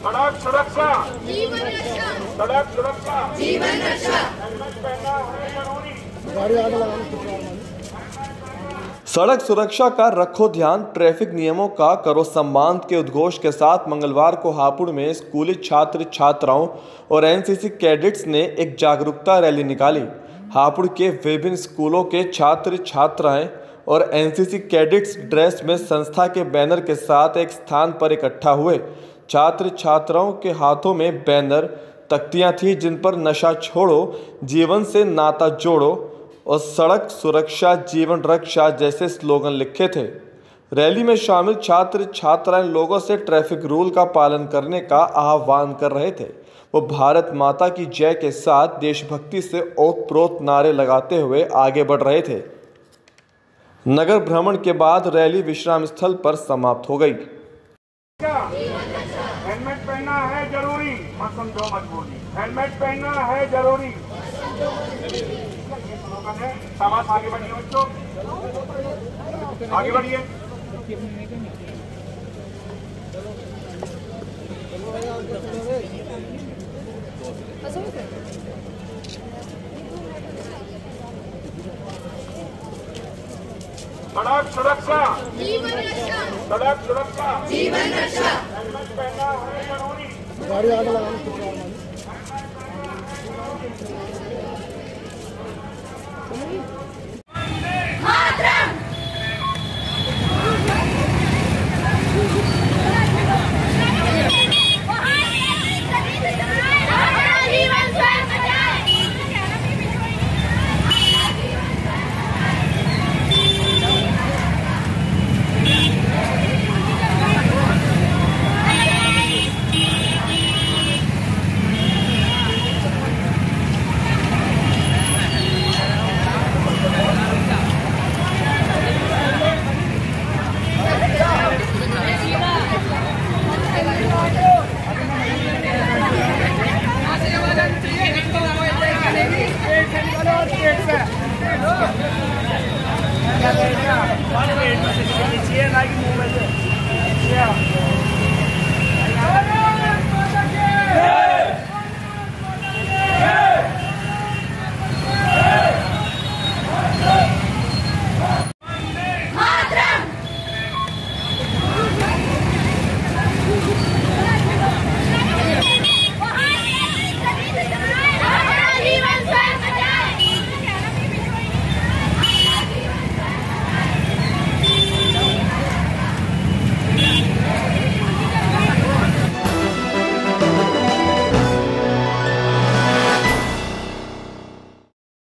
सड़क सुरक्षा जीवन रक्षा, सड़क सुरक्षा जीवन रक्षा, हेलमेट पहनना है जरूरी। सड़क सुरक्षा का रखो ध्यान, ट्रैफिक नियमों का करो सम्मान के उद्घोष के साथ मंगलवार को हापुड़ में स्कूली छात्र छात्राओं और एनसीसी कैडेट्स ने एक जागरूकता रैली निकाली। हापुड़ के विभिन्न स्कूलों के छात्र छात्राएं और एनसीसी कैडेट्स ड्रेस में संस्था के बैनर के साथ एक स्थान पर इकट्ठा हुए। छात्र छात्राओं के हाथों में बैनर तख्तियां थीं जिन पर नशा छोड़ो, जीवन से नाता जोड़ो और सड़क सुरक्षा जीवन रक्षा जैसे स्लोगन लिखे थे। रैली में शामिल छात्र छात्राएं लोगों से ट्रैफिक रूल का पालन करने का आह्वान कर रहे थे। वो भारत माता की जय के साथ देशभक्ति से ओतप्रोत नारे लगाते हुए आगे बढ़ रहे थे। नगर भ्रमण के बाद रैली विश्राम स्थल पर समाप्त हो गई। हेलमेट पहनना है जरूरी, मत समझो मजबूरी, हेलमेट पहनना है जरूरी। सामान आगे बढ़िए बच्चों, आगे बढ़िए। सड़क सुरक्षा जीवन रक्षा, सड़क सुरक्षा जीवन रक्षा, हेलमेट पहनना है जरूरी। गाड़ी आगे लगाना।